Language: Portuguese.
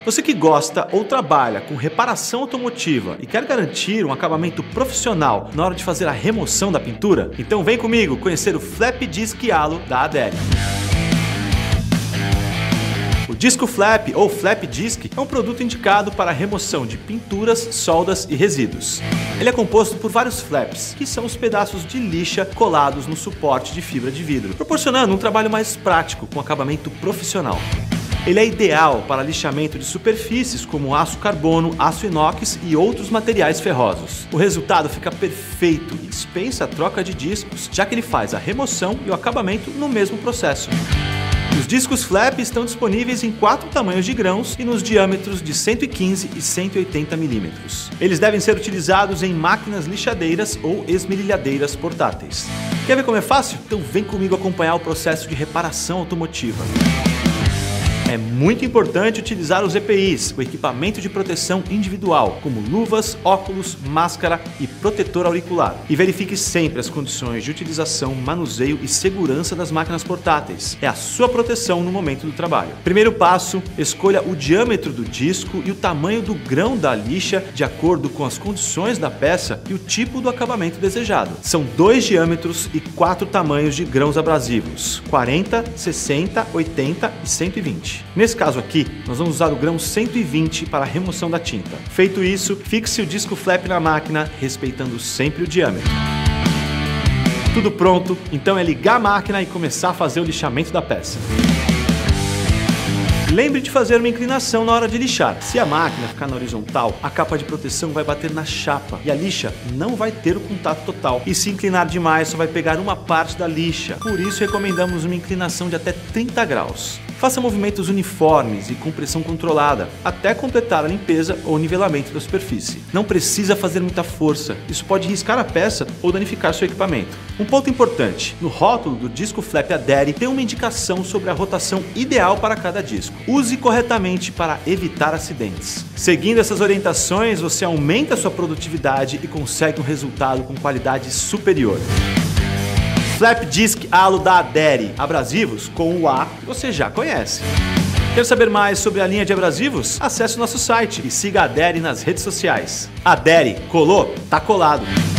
Você que gosta ou trabalha com reparação automotiva e quer garantir um acabamento profissional na hora de fazer a remoção da pintura? Então vem comigo conhecer o Flap Disc Halo da Aderi. O disco flap ou flap disc é um produto indicado para a remoção de pinturas, soldas e resíduos. Ele é composto por vários flaps, que são os pedaços de lixa colados no suporte de fibra de vidro, proporcionando um trabalho mais prático com acabamento profissional. Ele é ideal para lixamento de superfícies como aço carbono, aço inox e outros materiais ferrosos. O resultado fica perfeito e dispensa a troca de discos, já que ele faz a remoção e o acabamento no mesmo processo. Os discos flap estão disponíveis em 4 tamanhos de grãos e nos diâmetros de 115 e 180 mm. Eles devem ser utilizados em máquinas lixadeiras ou esmerilhadeiras portáteis. Quer ver como é fácil? Então vem comigo acompanhar o processo de reparação automotiva. É muito importante utilizar os EPIs, o equipamento de proteção individual, como luvas, óculos, máscara e protetor auricular. E verifique sempre as condições de utilização, manuseio e segurança das máquinas portáteis. É a sua proteção no momento do trabalho. Primeiro passo, escolha o diâmetro do disco e o tamanho do grão da lixa de acordo com as condições da peça e o tipo do acabamento desejado. São 2 diâmetros e 4 tamanhos de grãos abrasivos, 40, 60, 80 e 120. Nesse caso aqui, nós vamos usar o grão 120 para a remoção da tinta. Feito isso, fixe o disco flap na máquina, respeitando sempre o diâmetro. Tudo pronto, então é ligar a máquina e começar a fazer o lixamento da peça. Lembre de fazer uma inclinação na hora de lixar. Se a máquina ficar na horizontal, a capa de proteção vai bater na chapa e a lixa não vai ter o contato total. E se inclinar demais, só vai pegar uma parte da lixa. Por isso, recomendamos uma inclinação de até 30 graus. Faça movimentos uniformes e com pressão controlada, até completar a limpeza ou nivelamento da superfície. Não precisa fazer muita força, isso pode riscar a peça ou danificar seu equipamento. Um ponto importante, no rótulo do disco flap Aderi tem uma indicação sobre a rotação ideal para cada disco. Use corretamente para evitar acidentes. Seguindo essas orientações, você aumenta a sua produtividade e consegue um resultado com qualidade superior. Flap Disc Halo da Aderi, abrasivos com o A que você já conhece. Quer saber mais sobre a linha de abrasivos? Acesse o nosso site e siga a Aderi nas redes sociais. Aderi, colou? Tá colado!